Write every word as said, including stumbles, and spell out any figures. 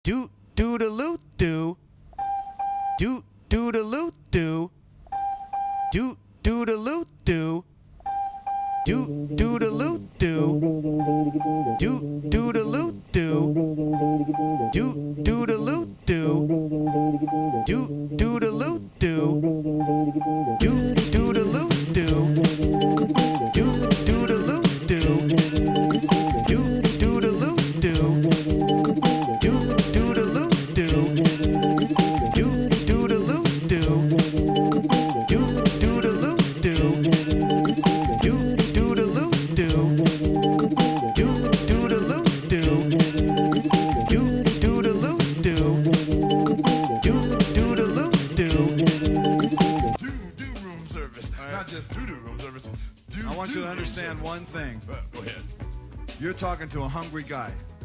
Do do da loo do. Do do da loo do. Do do da loo do. Do do da loo do. Do do da loo do. Do do da loo do. Do do da loo do. Do do da loo do. Do do da loo do. Do do da loo do. Do do da loo do. Do do da loo do. Do do da loo do. Do do da loo do. Do do da loo do. Do do da loo do. Do do da loo do. Do do room service, not just do do room service. Do, I want do you to understand room one thing. service. Uh, go ahead. You're talking to a hungry guy.